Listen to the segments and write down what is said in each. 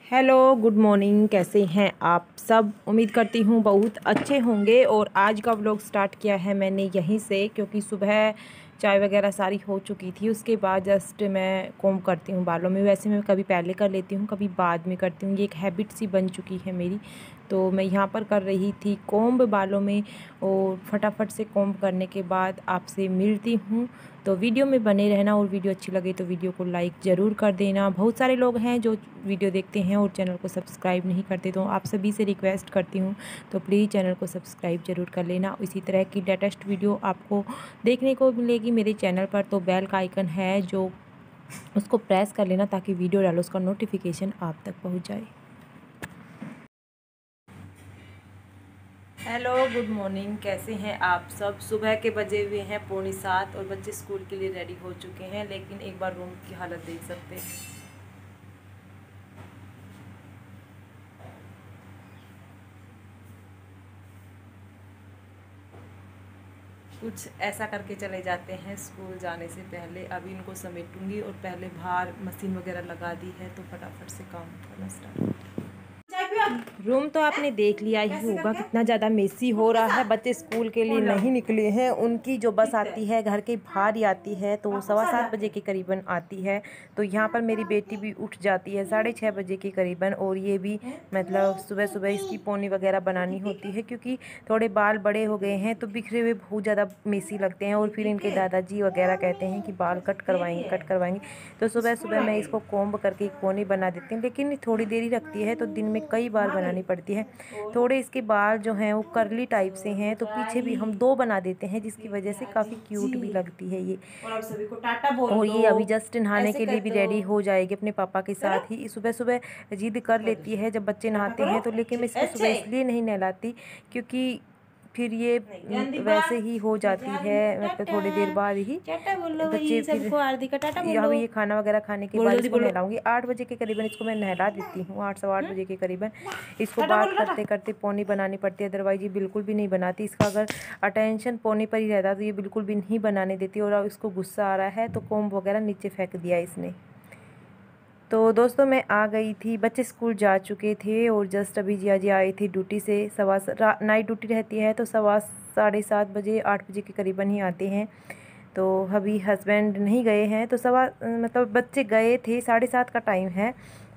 Hello, good morning. कैसे हैं आप सब? उम्मीद करती हूँ बहुत अच्छे होंगे। और आज का व्लॉग स्टार्ट किया है मैंने यहीं से, क्योंकि सुबह चाय वगैरह सारी हो चुकी थी। उसके बाद जस्ट मैं कोम्ब करती हूँ बालों में। वैसे मैं कभी पहले कर लेती हूँ, कभी बाद में करती हूँ। ये एक हैबिट सी बन चुकी है मेरी। तो मैं यहाँ पर कर रही थी कोम्ब बालों में, और फटाफट से कोम्ब करने के बाद आपसे मिलती हूँ। तो वीडियो में बने रहना, और वीडियो अच्छी लगे तो वीडियो को लाइक ज़रूर कर देना। बहुत सारे लोग हैं जो वीडियो देखते हैं और चैनल को सब्सक्राइब नहीं करते, तो आप सभी से रिक्वेस्ट करती हूँ तो प्लीज़ चैनल को सब्सक्राइब ज़रूर कर लेना। इसी तरह की लेटेस्ट वीडियो आपको देखने को मिलेगी मेरे चैनल पर। तो बेल का आइकन है जो, उसको प्रेस कर लेना ताकि वीडियो डालो उसका नोटिफिकेशन आप तक पहुँच जाए। Hello, good morning. कैसे हैं आप सब? सुबह के बजे हुए हैं 6:45 और बच्चे स्कूल के लिए रेडी हो चुके हैं। लेकिन एक बार रूम की हालत देख सकते हैं। कुछ ऐसा करके चले जाते हैं स्कूल जाने से पहले। अभी इनको समेटूंगी और पहले बाहर मशीन वगैरह लगा दी है, तो फटाफट से काम करना स्टार्ट। रूम तो आपने देख लिया ही होगा कितना ज़्यादा मेसी हो रहा है। बच्चे स्कूल के लिए नहीं निकले हैं। उनकी जो बस आती है घर के बाहर ही आती है, तो 7:15 बजे के करीबन आती है। तो यहाँ पर मेरी बेटी भी उठ जाती है 6:30 बजे के करीबन। और ये भी मतलब सुबह सुबह इसकी पोनी वगैरह बनानी होती है, क्योंकि थोड़े बाल बड़े हो गए हैं तो बिखरे हुए बहुत ज़्यादा मेसी लगते हैं। और फिर इनके दादाजी वगैरह कहते हैं कि बाल कट करवाएंगे कट करवाएंगे। तो सुबह सुबह मैं इसको कोम्ब करके एक पोनी बना देती हूँ, लेकिन थोड़ी देरी रखती है तो दिन में कई बार बनानी पड़ती है। थोड़े इसके बाल जो हैं वो कर्ली टाइप से हैं, तो पीछे भी हम 2 बना देते हैं, जिसकी वजह से काफ़ी क्यूट भी लगती है ये। और ये अभी जस्ट नहाने के लिए भी रेडी हो जाएगी अपने पापा के साथ ही। सुबह सुबह जिद कर लेती है जब बच्चे नहाते हैं तो, लेकिन मैं इसको सुबह इसलिए नहीं नहलाती क्योंकि फिर ये वैसे ही हो जाती है, मतलब थोड़ी देर बाद ही बच्चे फिर अभी ये खाना वगैरह खाने के बाद इसको नहलाऊंगी। 8 बजे के करीबन इसको मैं नहला देती हूँ, 8 सवा 8 बजे के करीबन। इसको बात करते करते पोनी बनानी पड़ती है, अदरवाइज ये बिल्कुल भी नहीं बनाती। इसका अगर अटेंशन पोनी पर ही रहता तो ये बिल्कुल भी नहीं बनाने देती। और अब इसको गुस्सा आ रहा है तो कोम्ब वगैरह नीचे फेंक दिया इसने। तो दोस्तों मैं आ गई थी, बच्चे स्कूल जा चुके थे और जस्ट अभी जिया जी आई थी ड्यूटी से। नाइट ड्यूटी रहती है तो 7:15 बजे 8 बजे के करीबन ही आते हैं। तो अभी हस्बैंड नहीं गए हैं, तो मतलब बच्चे गए थे, 7:30 का टाइम है।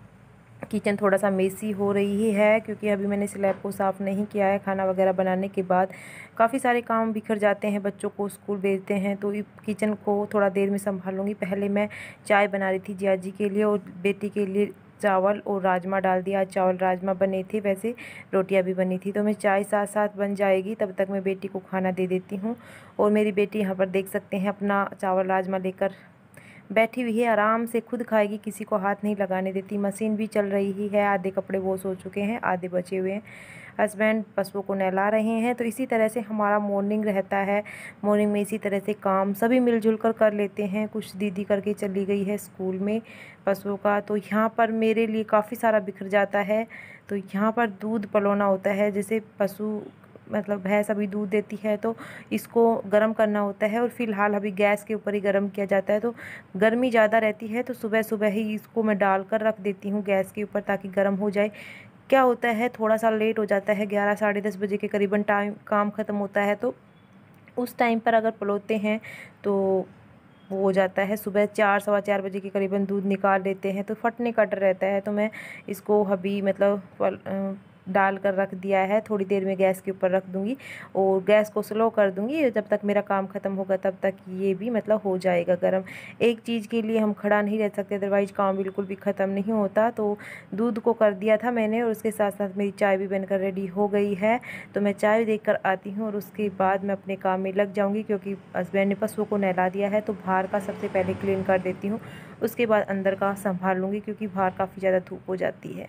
किचन थोड़ा सा मेसी हो रही है क्योंकि अभी मैंने स्लैब को साफ़ नहीं किया है। खाना वगैरह बनाने के बाद काफ़ी सारे काम बिखर जाते हैं, बच्चों को स्कूल भेजते हैं, तो किचन को थोड़ा देर में संभालूंगी। पहले मैं चाय बना रही थी जिया जी के लिए, और बेटी के लिए चावल और राजमा डाल दिया। आज चावल राजमा बने थे, वैसे रोटियां भी बनी थी। तो मैं चाय साथ साथ बन जाएगी, तब तक मैं बेटी को खाना दे देती हूँ। और मेरी बेटी यहाँ पर देख सकते हैं अपना चावल राजमा लेकर बैठी हुई है, आराम से खुद खाएगी, किसी को हाथ नहीं लगाने देती। मशीन भी चल रही ही है, आधे कपड़े वॉश हो चुके हैं, आधे बचे हुए हैं। हस्बैंड पशुओं को नहला रहे हैं। तो इसी तरह से हमारा मॉर्निंग रहता है। मॉर्निंग में इसी तरह से काम सभी मिलजुल कर लेते हैं। कुछ दीदी करके चली गई है स्कूल में पशुओं का, तो यहाँ पर मेरे लिए काफ़ी सारा बिखर जाता है। तो यहाँ पर दूध पलौना होता है, जैसे पशु मतलब भैंस अभी दूध देती है तो इसको गर्म करना होता है। और फिलहाल अभी गैस के ऊपर ही गर्म किया जाता है, तो गर्मी ज़्यादा रहती है तो सुबह सुबह ही इसको मैं डाल कर रख देती हूँ गैस के ऊपर, ताकि गर्म हो जाए। क्या होता है, थोड़ा सा लेट हो जाता है, 11 साढ़े 10 बजे के करीबन टाइम काम ख़त्म होता है, तो उस टाइम पर अगर पलोते हैं तो वो हो जाता है सुबह 4 सवा 4 बजे के करीबन दूध निकाल लेते हैं, तो फटने का डर रहता है। तो मैं इसको अभी मतलब डाल कर रख दिया है, थोड़ी देर में गैस के ऊपर रख दूँगी और गैस को स्लो कर दूँगी। जब तक मेरा काम ख़त्म होगा तब तक ये भी मतलब हो जाएगा गर्म। एक चीज़ के लिए हम खड़ा नहीं रह सकते, अदरवाइज़ काम बिल्कुल भी ख़त्म नहीं होता। तो दूध को कर दिया था मैंने, और उसके साथ साथ मेरी चाय भी बनकर रेडी हो गई है। तो मैं चाय देख कर आती हूँ और उसके बाद मैं अपने काम में लग जाऊँगी, क्योंकि हस्बैंड ने पशुओं को नहला दिया है। तो बाहर का सबसे पहले क्लीन कर देती हूँ, उसके बाद अंदर का संभाल लूँगी, क्योंकि बाहर काफ़ी ज़्यादा धूप हो जाती है।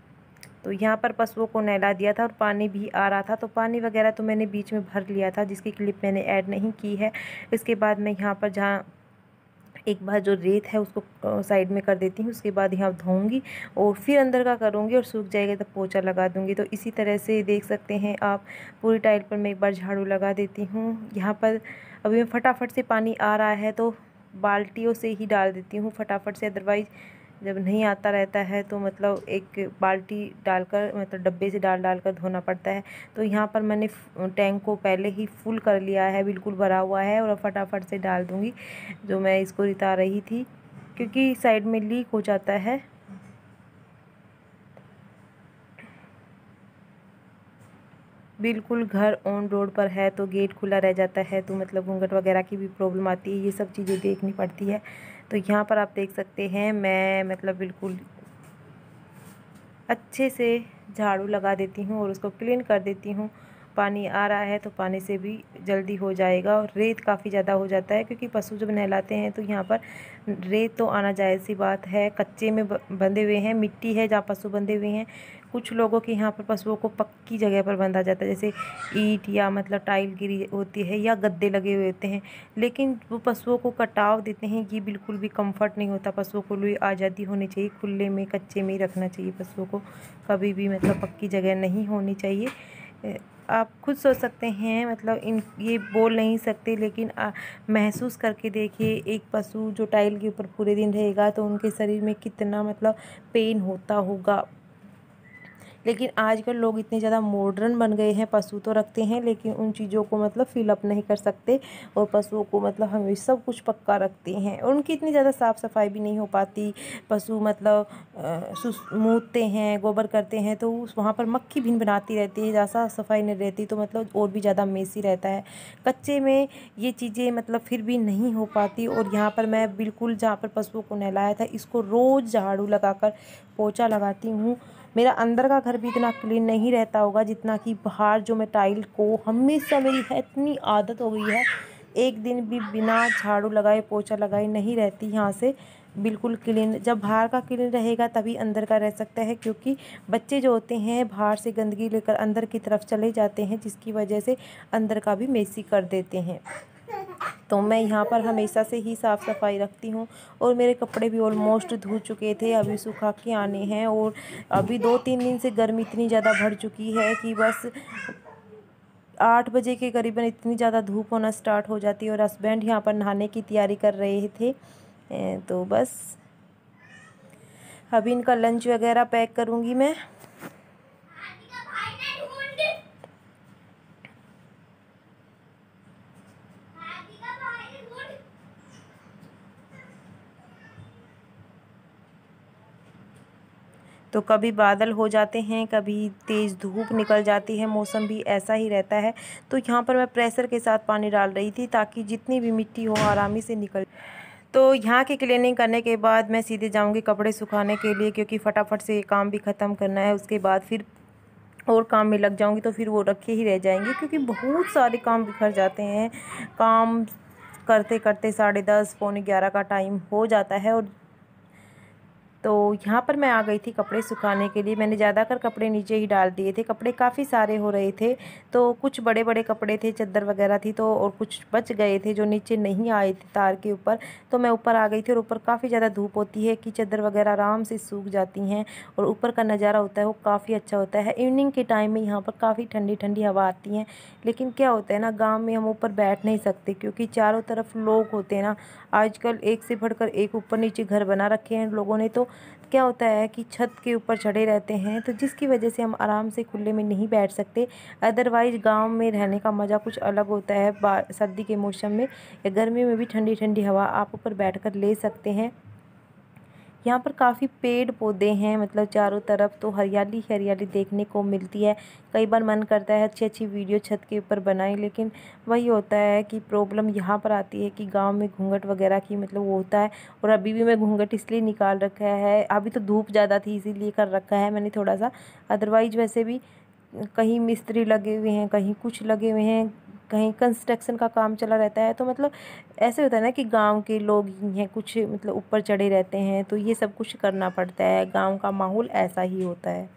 तो यहाँ पर पशुओं को नहला दिया था और पानी भी आ रहा था, तो पानी वगैरह तो मैंने बीच में भर लिया था, जिसकी क्लिप मैंने ऐड नहीं की है। इसके बाद मैं यहाँ पर जहाँ एक बार जो रेत है उसको साइड में कर देती हूँ, उसके बाद यहाँ धोऊंगी और फिर अंदर का करूँगी, और सूख जाएगा तब पोछा लगा दूँगी। तो इसी तरह से देख सकते हैं आप, पूरी टाइल पर मैं एक बार झाड़ू लगा देती हूँ। यहाँ पर अभी मैं फटाफट से पानी आ रहा है तो बाल्टियों से ही डाल देती हूँ फटाफट से, अदरवाइज़ जब नहीं आता रहता है तो मतलब एक बाल्टी डालकर मतलब डब्बे से डाल कर धोना पड़ता है। तो यहाँ पर मैंने टैंक को पहले ही फुल कर लिया है, बिल्कुल भरा हुआ है, और फटाफट से डाल दूँगी जो मैं इसको रिता रही थी, क्योंकि साइड में लीक हो जाता है। बिल्कुल घर ऑन रोड पर है तो गेट खुला रह जाता है, तो मतलब घूंघट वगैरह की भी प्रॉब्लम आती है, ये सब चीज़ें देखनी पड़ती है। तो यहाँ पर आप देख सकते हैं मैं मतलब बिल्कुल अच्छे से झाड़ू लगा देती हूँ और उसको क्लीन कर देती हूँ। पानी आ रहा है तो पानी से भी जल्दी हो जाएगा, और रेत काफ़ी ज़्यादा हो जाता है क्योंकि पशु जब नहलाते हैं तो यहाँ पर रेत तो आना जायज़ सी बात है। कच्चे में बंधे हुए हैं, मिट्टी है जहाँ पशु बंधे हुए हैं। कुछ लोगों के यहाँ पर पशुओं को पक्की जगह पर बांधा जाता है, जैसे ईंट या मतलब टाइल गिरी होती है या गद्दे लगे हुए होते हैं, लेकिन वो पशुओं को कटाव देते हैं। ये बिल्कुल भी कंफर्ट नहीं होता। पशुओं को लिए आज़ादी होनी चाहिए, खुले में कच्चे में ही रखना चाहिए पशुओं को, कभी भी मतलब पक्की जगह नहीं होनी चाहिए। आप खुद सोच सकते हैं, मतलब ये बोल नहीं सकते, लेकिन महसूस करके देखिए, एक पशु जो टाइल के ऊपर पूरे दिन रहेगा तो उनके शरीर में कितना मतलब पेन होता होगा। लेकिन आजकल लोग इतने ज़्यादा मॉडर्न बन गए हैं, पशु तो रखते हैं लेकिन उन चीज़ों को मतलब फिलअप नहीं कर सकते, और पशुओं को मतलब हमेशा सब कुछ पक्का रखते हैं, और उनकी इतनी ज़्यादा साफ़ सफाई भी नहीं हो पाती। पशु मतलब मूतते हैं, गोबर करते हैं, तो वहाँ पर मक्खी भिन बनाती रहती है, जहाँ साफ़ सफाई नहीं रहती तो मतलब और भी ज़्यादा मेसी रहता है। कच्चे में ये चीज़ें मतलब फिर भी नहीं हो पाती। और यहाँ पर मैं बिल्कुल जहाँ पर पशुओं को नहलाया था, इसको रोज़ झाड़ू लगाकर पोछा लगाती हूँ। मेरा अंदर का घर भी इतना क्लीन नहीं रहता होगा जितना कि बाहर जो मैं टाइल को हमेशा, मेरी है इतनी आदत हो गई है, एक दिन भी बिना झाड़ू लगाए पोछा लगाए नहीं रहती यहाँ से बिल्कुल क्लीन। जब बाहर का क्लीन रहेगा तभी अंदर का रह सकता है, क्योंकि बच्चे जो होते हैं बाहर से गंदगी लेकर अंदर की तरफ चले जाते हैं, जिसकी वजह से अंदर का भी मेसी कर देते हैं। तो मैं यहाँ पर हमेशा से ही साफ़ सफाई रखती हूँ। और मेरे कपड़े भी ऑलमोस्ट धुल चुके थे, अभी सुखा के आने हैं। और अभी 2-3 दिन से गर्मी इतनी ज़्यादा बढ़ चुकी है कि बस 8 बजे के करीबन इतनी ज़्यादा धूप होना स्टार्ट हो जाती है। और हस्बैंड यहाँ पर नहाने की तैयारी कर रहे थे, तो बस अभी इनका लंच वगैरह पैक करूँगी मैं। तो कभी बादल हो जाते हैं, कभी तेज़ धूप निकल जाती है, मौसम भी ऐसा ही रहता है। तो यहाँ पर मैं प्रेशर के साथ पानी डाल रही थी ताकि जितनी भी मिट्टी हो आरामी से निकल। तो यहाँ की क्लीनिंग करने के बाद मैं सीधे जाऊँगी कपड़े सुखाने के लिए, क्योंकि फटाफट से ये काम भी ख़त्म करना है। उसके बाद फिर और काम में लग जाऊँगी, तो फिर वो रखे ही रह जाएंगे, क्योंकि बहुत सारे काम बिखर जाते हैं। काम करते करते 10:30 पौने 11 का टाइम हो जाता है। और तो यहाँ पर मैं आ गई थी कपड़े सुखाने के लिए। मैंने ज़्यादातर कपड़े नीचे ही डाल दिए थे, कपड़े काफ़ी सारे हो रहे थे। तो कुछ बड़े बड़े कपड़े थे, चादर वगैरह थी, तो और कुछ बच गए थे जो नीचे नहीं आए थे तार के ऊपर। तो मैं ऊपर आ गई थी, और ऊपर काफ़ी ज़्यादा धूप होती है कि चादर वगैरह आराम से सूख जाती हैं, और ऊपर का नज़ारा होता है वो काफ़ी अच्छा होता है। इवनिंग के टाइम में यहाँ पर काफ़ी ठंडी ठंडी हवा आती है। लेकिन क्या होता है ना, गाँव में हम ऊपर बैठ नहीं सकते, क्योंकि चारों तरफ लोग होते हैं ना। आजकल एक से बढ़कर एक ऊपर नीचे घर बना रखे हैं लोगों ने। तो क्या होता है कि छत के ऊपर चढ़े रहते हैं, तो जिसकी वजह से हम आराम से खुले में नहीं बैठ सकते। अदरवाइज़ गांव में रहने का मज़ा कुछ अलग होता है। सर्दी के मौसम में या गर्मी में भी ठंडी ठंडी हवा आप ऊपर बैठकर ले सकते हैं। यहाँ पर काफ़ी पेड़ पौधे हैं, मतलब चारों तरफ तो हरियाली हरियाली देखने को मिलती है। कई बार मन करता है अच्छी अच्छी वीडियो छत के ऊपर बनाएं, लेकिन वही होता है कि प्रॉब्लम यहाँ पर आती है कि गांव में घूंघट वगैरह की मतलब वो होता है। और अभी भी मैं घूंघट इसलिए निकाल रखा है, अभी तो धूप ज़्यादा थी इसीलिए कर रखा है मैंने थोड़ा सा। अदरवाइज वैसे भी कहीं मिस्त्री लगे हुए हैं, कहीं कुछ लगे हुए हैं, कहीं कंस्ट्रक्शन का काम चला रहता है। तो मतलब ऐसे होता है ना कि गांव के लोग ही हैं, कुछ मतलब ऊपर चढ़े रहते हैं, तो ये सब कुछ करना पड़ता है। गांव का माहौल ऐसा ही होता है।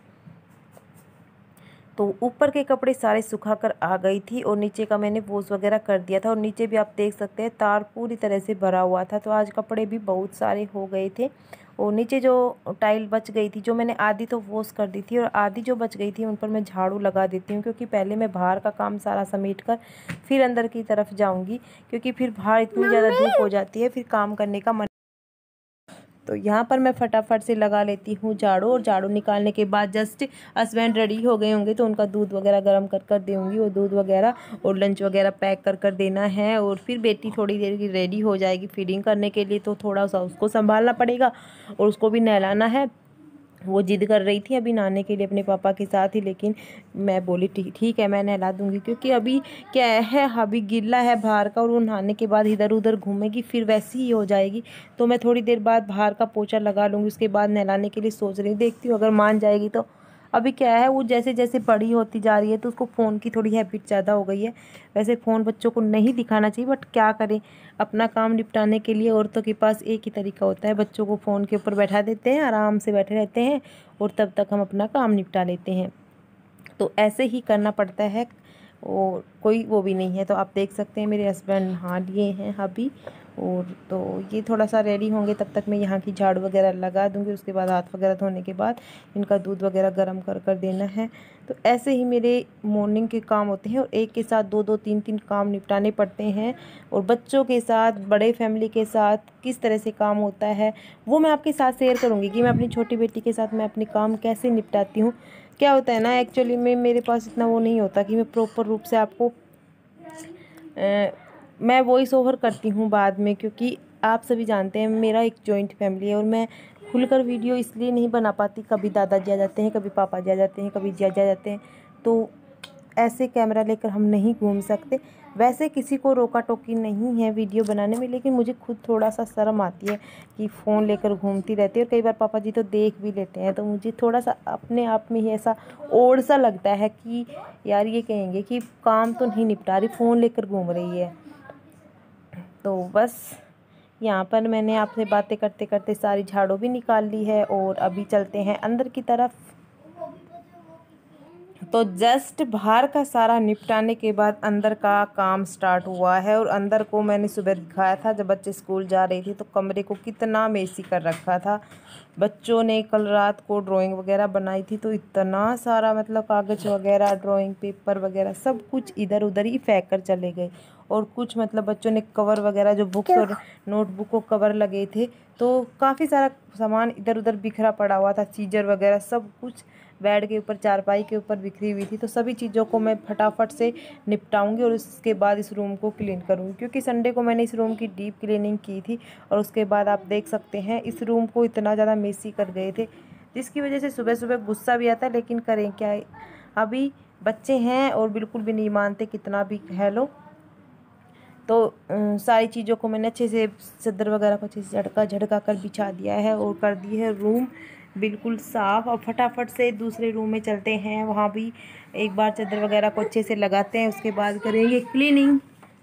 तो ऊपर के कपड़े सारे सुखा कर आ गई थी, और नीचे का मैंने वॉश वगैरह कर दिया था। और नीचे भी आप देख सकते हैं तार पूरी तरह से भरा हुआ था, तो आज कपड़े भी बहुत सारे हो गए थे। और नीचे जो टाइल बच गई थी, जो मैंने आधी तो वॉश कर दी थी, और आधी जो बच गई थी उन पर मैं झाड़ू लगा देती हूँ, क्योंकि पहले मैं बाहर का काम सारा समेट कर फिर अंदर की तरफ जाऊँगी, क्योंकि फिर बाहर इतनी ज़्यादा धूप हो जाती है, फिर काम करने का मन। तो यहाँ पर मैं फटाफट से लगा लेती हूँ झाड़ू, और झाड़ू निकालने के बाद जस्ट हस्बैंड रेडी हो गए होंगे तो उनका दूध वगैरह गर्म कर दूँगी, और दूध वगैरह और लंच वगैरह पैक कर देना है। और फिर बेटी थोड़ी देर की रेडी हो जाएगी फीडिंग करने के लिए, तो थोड़ा सा उसको संभालना पड़ेगा और उसको भी नहलाना है। वो जिद कर रही थी अभी नहाने के लिए अपने पापा के साथ ही, लेकिन मैं बोली ठीक है मैं नहला दूँगी, क्योंकि अभी क्या है अभी गिल्ला है बाहर का, और वो नहाने के बाद इधर उधर घूमेगी फिर वैसी ही हो जाएगी। तो मैं थोड़ी देर बाद बाहर का पोछा लगा लूँगी, उसके बाद नहलाने के लिए सोच रही, देखती हूँ अगर मान जाएगी तो। अभी क्या है वो जैसे जैसे बड़ी होती जा रही है तो उसको फ़ोन की थोड़ी हैबिट ज़्यादा हो गई है। वैसे फ़ोन बच्चों को नहीं दिखाना चाहिए, बट क्या करें, अपना काम निपटाने के लिए औरतों के पास एक ही तरीका होता है, बच्चों को फ़ोन के ऊपर बैठा देते हैं, आराम से बैठे रहते हैं और तब तक हम अपना काम निपटा लेते हैं। तो ऐसे ही करना पड़ता है, और कोई वो भी नहीं है। तो आप देख सकते हैं मेरे हस्बैंड नहा लिए हैं अभी, और तो ये थोड़ा सा रेडी होंगे तब तक मैं यहाँ की झाड़ू वगैरह लगा दूँगी। उसके बाद हाथ वगैरह धोने के बाद इनका दूध वगैरह गर्म कर देना है। तो ऐसे ही मेरे मॉर्निंग के काम होते हैं, और एक के साथ दो दो तीन तीन काम निपटाने पड़ते हैं। और बच्चों के साथ, बड़े फैमिली के साथ किस तरह से काम होता है वो मैं आपके साथ शेयर करूँगी, कि मैं अपनी छोटी बेटी के साथ मैं अपने काम कैसे निपटाती हूँ। क्या होता है ना, एक्चुअली में मेरे पास इतना वो नहीं होता कि मैं प्रॉपर रूप से आपको मैं वॉइस ओवर करती हूँ बाद में, क्योंकि आप सभी जानते हैं मेरा एक जॉइंट फैमिली है, और मैं खुलकर वीडियो इसलिए नहीं बना पाती। कभी दादाजी आ जाते हैं, कभी पापा जी आ जाते हैं, कभी जीजा आ जाते हैं, तो ऐसे कैमरा लेकर हम नहीं घूम सकते। वैसे किसी को रोका टोकी नहीं है वीडियो बनाने में, लेकिन मुझे खुद थोड़ा सा शर्म आती है कि फ़ोन लेकर घूमती रहती है, और कई बार पापा जी तो देख भी लेते हैं, तो मुझे थोड़ा सा अपने आप में ही ऐसा ओड सा लगता है कि यार ये कहेंगे कि काम तो नहीं निपटा रही, फ़ोन लेकर घूम रही है। तो बस यहाँ पर मैंने आपसे बातें करते करते सारी झाड़ू भी निकाल ली है, और अभी चलते हैं अंदर की तरफ। तो जस्ट बाहर का सारा निपटाने के बाद अंदर का काम स्टार्ट हुआ है। और अंदर को मैंने सुबह दिखाया था जब बच्चे स्कूल जा रहे थे, तो कमरे को कितना मेसी कर रखा था। बच्चों ने कल रात को ड्राइंग वगैरह बनाई थी, तो इतना सारा मतलब कागज़ वगैरह, ड्राइंग पेपर वगैरह सब कुछ इधर उधर ही फेंक कर चले गए। और कुछ मतलब बच्चों ने कवर वगैरह, जो बुक्स और नोटबुक को कवर लगे थे, तो काफ़ी सारा सामान इधर उधर बिखरा पड़ा हुआ था। सीजर वगैरह सब कुछ बेड के ऊपर, चारपाई के ऊपर बिखरी हुई थी। तो सभी चीज़ों को मैं फटाफट से निपटाऊंगी, और उसके बाद इस रूम को क्लीन करूंगी, क्योंकि संडे को मैंने इस रूम की डीप क्लीनिंग की थी। और उसके बाद आप देख सकते हैं इस रूम को इतना ज़्यादा मेसी कर गए थे, जिसकी वजह से सुबह सुबह गुस्सा भी आता है, लेकिन करें क्या, अभी बच्चे हैं और बिल्कुल भी नहीं मानते कितना भी कह लो। तो सारी चीज़ों को मैंने अच्छे से, चादर वगैरह को अच्छे से झटका कर बिछा दिया है, और कर दी है रूम बिल्कुल साफ़। और फटाफट से दूसरे रूम में चलते हैं, वहाँ भी एक बार चादर वगैरह को अच्छे से लगाते हैं, उसके बाद करेंगे क्लीनिंग।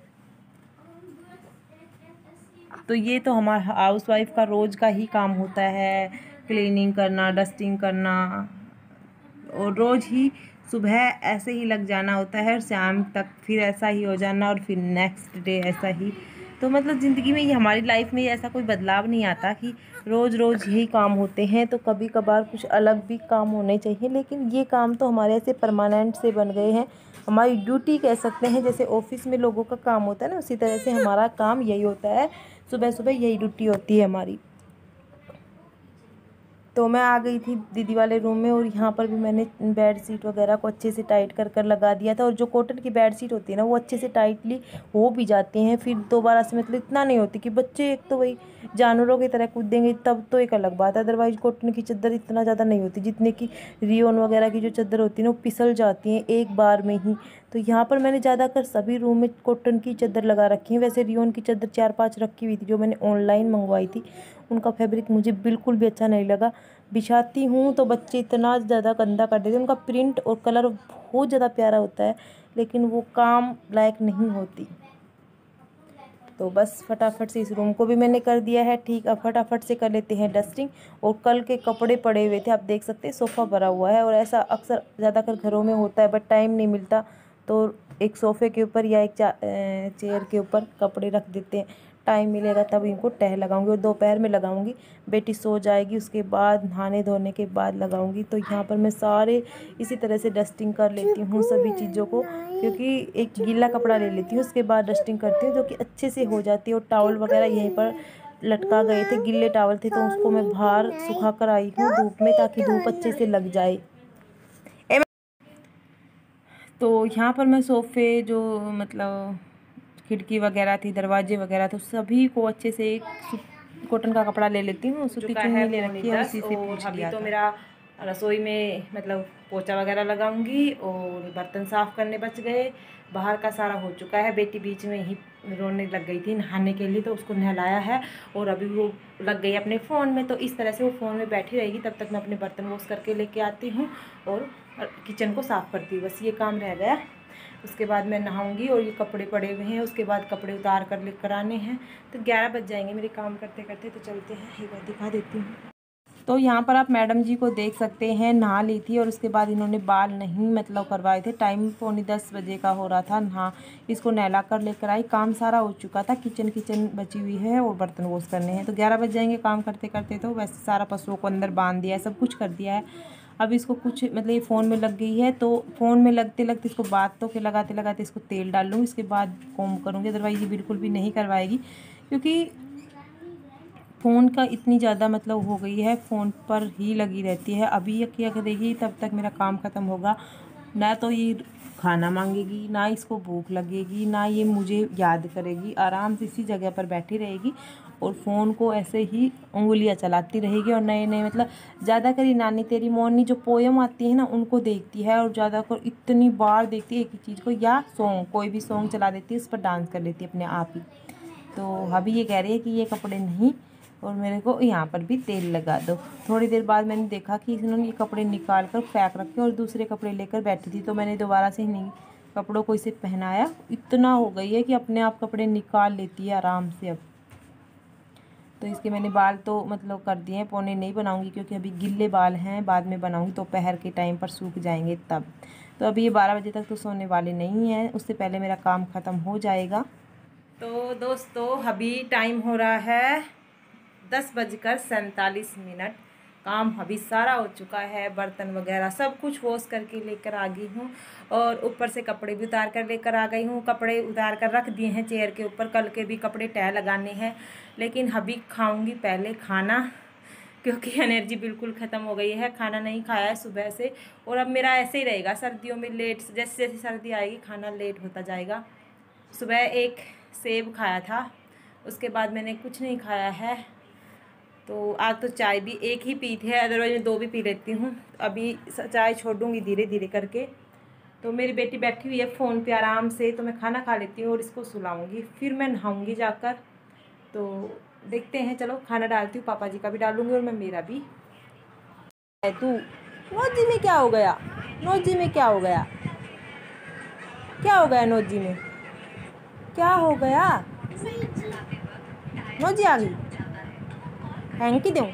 तो ये तो हमारा हाउसवाइफ का रोज़ का ही काम होता है, क्लीनिंग करना, डस्टिंग करना, और रोज़ ही सुबह ऐसे ही लग जाना होता है, और शाम तक फिर ऐसा ही हो जाना, और फिर नेक्स्ट डे ऐसा ही। तो मतलब ज़िंदगी में ये, हमारी लाइफ में ऐसा कोई बदलाव नहीं आता कि रोज़ रोज़ यही काम होते हैं। तो कभी कभार कुछ अलग भी काम होने चाहिए, लेकिन ये काम तो हमारे ऐसे परमानेंट से बन गए हैं, हमारी ड्यूटी कह सकते हैं। जैसे ऑफिस में लोगों का काम होता है ना, उसी तरह से हमारा काम यही होता है, सुबह सुबह यही ड्यूटी होती है हमारी। तो मैं आ गई थी दीदी वाले रूम में, और यहाँ पर भी मैंने बेड शीट वगैरह को अच्छे से टाइट कर लगा दिया था। और जो कॉटन की बेड शीट होती है ना, वो अच्छे से टाइटली हो भी जाती हैं, फिर दोबारा से मतलब इतना नहीं होती कि बच्चे एक तो वही जानवरों की तरह कूदेंगे, तब तो एक अलग बात है। अदरवाइज कॉटन की चादर इतना ज़्यादा नहीं होती, जितने की रियोन वगैरह की जो चादर होती है ना, वो फिसल जाती हैं एक बार में ही। तो यहाँ पर मैंने ज़्यादातर सभी रूम में कॉटन की चादर लगा रखी है। वैसे रियोन की चादर 4-5 रखी हुई थी जो मैंने ऑनलाइन मंगवाई थी, उनका फैब्रिक मुझे बिल्कुल भी अच्छा नहीं लगा। बिछाती हूँ तो बच्चे इतना ज़्यादा गंदा कर देते हैं, उनका प्रिंट और कलर बहुत ज़्यादा प्यारा होता है, लेकिन वो काम लायक नहीं होती। तो बस फटाफट से इस रूम को भी मैंने कर दिया है ठीक। अब फटाफट से कर लेते हैं डस्टिंग। और कल के कपड़े पड़े हुए थे, आप देख सकते हैं सोफ़ा भरा हुआ है, और ऐसा अक्सर ज़्यादातर घरों में होता है, बट टाइम नहीं मिलता, तो एक सोफ़े के ऊपर या एक चेयर के ऊपर कपड़े रख देते हैं। टाइम मिलेगा तब इनको तह लगाऊंगी, और दोपहर में लगाऊंगी। बेटी सो जाएगी उसके बाद, नहाने धोने के बाद लगाऊंगी। तो यहाँ पर मैं सारे इसी तरह से डस्टिंग कर लेती हूँ सभी चीज़ों को, क्योंकि एक गीला कपड़ा ले लेती हूँ, उसके बाद डस्टिंग करती हूँ, जो कि अच्छे से हो जाती है। और टॉवल वगैरह यहीं पर लटका गए थे, गिल्ले टॉवल थे, तो उसको मैं बाहर सुखा कर आई हूँ धूप में, ताकि धूप अच्छे से लग जाए। तो यहाँ पर मैं सोफ़े जो मतलब खिड़की वगैरह थी, दरवाजे वगैरह, तो सभी को अच्छे से एक कॉटन का कपड़ा ले लेती हूँ। सूती चुन्नी ले रखी है, उसी से पूछ लिया था। मेरा रसोई में मतलब पोछा वगैरह लगाऊंगी और बर्तन साफ़ करने बच गए। बाहर का सारा हो चुका है। बेटी बीच में ही रोने लग गई थी नहाने के लिए, तो उसको नहलाया है और अभी वो लग गई अपने फ़ोन में। तो इस तरह से वो फ़ोन में बैठी रहेगी, तब तक मैं अपने बर्तन वॉश करके लेके आती हूँ और किचन को साफ़ करती हूँ। बस ये काम रह गया, उसके बाद मैं नहाऊंगी। और ये कपड़े पड़े हुए हैं, उसके बाद कपड़े उतार कर लेकर आने हैं। तो 11 बज जाएंगे मेरे काम करते करते। तो चलते हैं, एक बार दिखा देती हूँ। तो यहाँ पर आप मैडम जी को देख सकते हैं, नहा ली थी और उसके बाद इन्होंने बाल नहीं मतलब करवाए थे। टाइम 9:45 बजे का हो रहा था। नहा इसको नहला कर लेकर आई। काम सारा हो चुका था, किचन बची हुई है और बर्तन वॉश करने हैं। तो 11 बज जाएंगे काम करते करते। तो वैसे सारा पशुओं को अंदर बांध दिया है, सब कुछ कर दिया है। अब इसको कुछ मतलब ये फ़ोन में लग गई है, तो फ़ोन में लगते लगते इसको बातों के लगाते लगाते इसको तेल डाल लूँगी। इसके बाद कॉम्ब करूँगी, अदरवाइज़ ये बिल्कुल भी नहीं करवाएगी, क्योंकि फ़ोन का इतनी ज़्यादा मतलब हो गई है, फ़ोन पर ही लगी रहती है। अभी ये क्या करेगी, तब तक मेरा काम ख़त्म होगा। ना तो ये खाना मांगेगी, ना इसको भूख लगेगी, ना ये मुझे याद करेगी। आराम से इसी जगह पर बैठी रहेगी और फ़ोन को ऐसे ही उंगलियां चलाती रहेगी। और नए नए मतलब ज़्यादा करी नानी तेरी मोरनी जो पोयम आती है ना, उनको देखती है। और ज़्यादा कर इतनी बार देखती है एक ही चीज़ को, या सॉन्ग, कोई भी सॉन्ग चला देती है, उस पर डांस कर लेती है अपने आप ही। तो अभी ये कह रही है कि ये कपड़े नहीं, और मेरे को यहाँ पर भी तेल लगा दो। थोड़ी देर बाद मैंने देखा कि इन्होंने ये कपड़े निकाल कर फेंक रखे और दूसरे कपड़े लेकर बैठी थी। तो मैंने दोबारा से नहीं कपड़ों को इसे पहनाया। इतना हो गई है कि अपने आप कपड़े निकाल लेती है आराम से अब। तो इसके मैंने बाल तो मतलब कर दिए हैं, पौने नहीं बनाऊंगी क्योंकि अभी गिल्ले बाल हैं, बाद में बनाऊंगी। दोपहर के टाइम पर सूख जाएंगे तब। तो अभी ये 12 बजे तक तो सोने वाले नहीं हैं, उससे पहले मेरा काम ख़त्म हो जाएगा। तो दोस्तों अभी टाइम हो रहा है 10:47। काम अभी सारा हो चुका है, बर्तन वगैरह सब कुछ वॉश करके लेकर आ गई हूँ। और ऊपर से कपड़े भी उतार कर लेकर आ गई हूँ। कपड़े उतार कर रख दिए हैं चेयर के ऊपर, कल के भी कपड़े तय लगाने हैं। लेकिन अभी खाऊंगी पहले खाना, क्योंकि एनर्जी बिल्कुल ख़त्म हो गई है। खाना नहीं खाया है सुबह से, और अब मेरा ऐसे ही रहेगा सर्दियों में लेट, जैसे जैसे सर्दी आएगी खाना लेट होता जाएगा। सुबह एक सेब खाया था, उसके बाद मैंने कुछ नहीं खाया है। तो आज तो चाय भी एक ही पी थी, अदरवाइज मैं 2 भी पी लेती हूँ। अभी चाय छोड़ दूँगी धीरे धीरे करके। तो मेरी बेटी बैठी हुई है फ़ोन पे आराम से, तो मैं खाना खा लेती हूँ और इसको सुलाऊंगी, फिर मैं नहाऊंगी जाकर। तो देखते हैं, चलो खाना डालती हूँ, पापा जी का भी डालूंगी और मैं मेरा भी। तू नोजी में क्या हो गया, नोजी में क्या हो गया, क्या हो गया नोजी में, क्या हो गया, नोजी आ गई, हैंकी दूँ।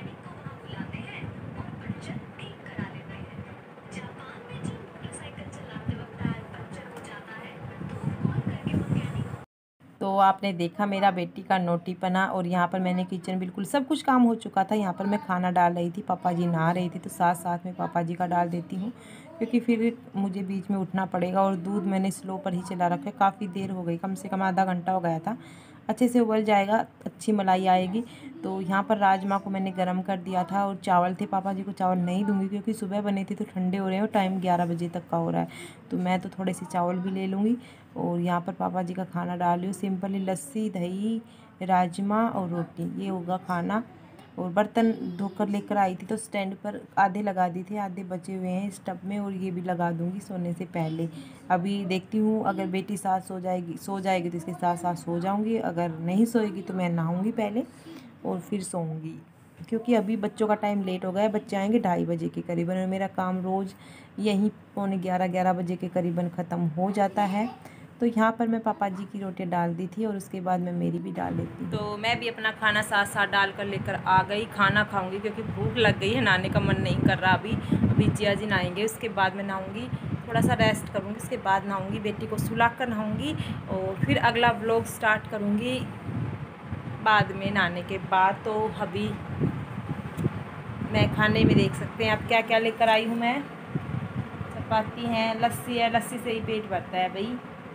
तो आपने देखा मेरा बेटी का नोटीपना। और यहाँ पर मैंने किचन बिल्कुल सब कुछ काम हो चुका था। यहाँ पर मैं खाना डाल रही थी, पापा जी नहा रही थी, तो साथ साथ में पापा जी का डाल देती हूँ, क्योंकि फिर मुझे बीच में उठना पड़ेगा। और दूध मैंने स्लो पर ही चला रखा है, काफ़ी देर हो गई, कम से कम आधा घंटा हो गया था। अच्छे से उबल जाएगा, अच्छी मलाई आएगी। तो यहाँ पर राजमा को मैंने गर्म कर दिया था और चावल थे, पापा जी को चावल नहीं दूँगी क्योंकि सुबह बने थे तो ठंडे हो रहे हैं और टाइम 11 बजे तक का हो रहा है। तो मैं तो थोड़े से चावल भी ले लूँगी। और यहाँ पर पापा जी का खाना डाल रही हूँ, सिंपली लस्सी, दही, राजमा और रोटी, ये होगा खाना। और बर्तन धोकर लेकर आई थी, तो स्टैंड पर आधे लगा दी थे, आधे बचे हुए हैं स्टब में, और ये भी लगा दूंगी सोने से पहले। अभी देखती हूँ, अगर बेटी साथ सो जाएगी तो इसके साथ साथ सो जाऊँगी। अगर नहीं सोएगी तो मैं नहाऊँगी पहले और फिर सोऊंगी, क्योंकि अभी बच्चों का टाइम लेट हो गया है। बच्चे आएंगे 2:30 बजे के करीबन, और मेरा काम रोज़ यहीं 11:15 बजे के करीबन ख़त्म हो जाता है। तो यहाँ पर मैं पापा जी की रोटियाँ डाल दी थी और उसके बाद मैं मेरी भी डाल देती हूँ। तो मैं भी अपना खाना साथ साथ डाल कर लेकर आ गई। खाना खाऊंगी क्योंकि भूख लग गई है, नहाने का मन नहीं कर रहा अभी जिया जी नहाएंगे, उसके बाद मैं नहाऊंगी, थोड़ा सा रेस्ट करूँगी, उसके बाद नहाऊंगी, बेटी को सुला कर नहाऊंगी और फिर अगला व्लॉग स्टार्ट करूँगी बाद में नहाने के बाद। तो अभी मैं खाने में देख सकते हैं आप क्या क्या लेकर आई हूँ मैं। चपाती है, लस्सी है, लस्सी से ही पेट भरता है भाई।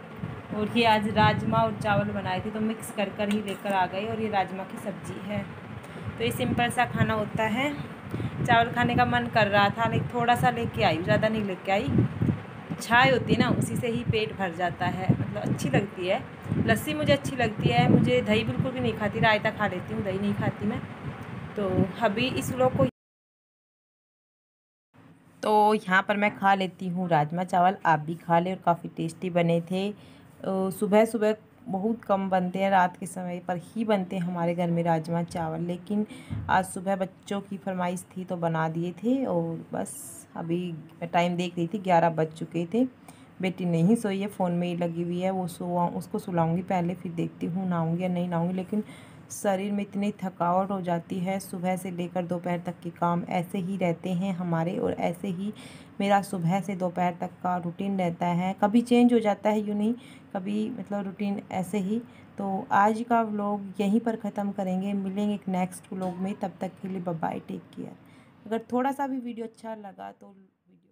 और ये आज राजमा और चावल बनाए थे, तो मिक्स कर कर ही लेकर आ गए। और ये राजमा की सब्ज़ी है। तो ये सिंपल सा खाना होता है। चावल खाने का मन कर रहा था, लेकिन थोड़ा सा लेके आई, ज़्यादा नहीं लेके आई। छाय होती है ना, उसी से ही पेट भर जाता है, मतलब अच्छी लगती है। लस्सी मुझे अच्छी लगती है। मुझे दही बिल्कुल भी नहीं खाती, रायता खा लेती हूँ, दही नहीं खाती मैं। तो अभी इस व्लॉग को तो यहाँ पर मैं खा लेती हूँ राजमा चावल, आप भी खा लें। और काफ़ी टेस्टी बने थे। सुबह सुबह बहुत कम बनते हैं, रात के समय पर ही बनते हैं हमारे घर में राजमा चावल, लेकिन आज सुबह बच्चों की फरमाइश थी तो बना दिए थे। और बस अभी मैं टाइम देख रही थी, 11 बज चुके थे। बेटी नहीं सोई है, फ़ोन में ही लगी हुई है। वो उसको सुलाऊंगी पहले, फिर देखती हूँ नहाऊंगी या नहीं नहाऊंगी। लेकिन शरीर में इतनी थकावट हो जाती है, सुबह से लेकर दोपहर तक के काम ऐसे ही रहते हैं हमारे। और ऐसे ही मेरा सुबह से दोपहर तक का रूटीन रहता है, कभी चेंज हो जाता है, यूँ नहीं, कभी मतलब रूटीन ऐसे ही। तो आज का व्लॉग यहीं पर ख़त्म करेंगे, मिलेंगे एक नेक्स्ट व्लॉग में। तब तक के लिए बाय बाय, टेक केयर। अगर थोड़ा सा भी वीडियो अच्छा लगा तो वीडियो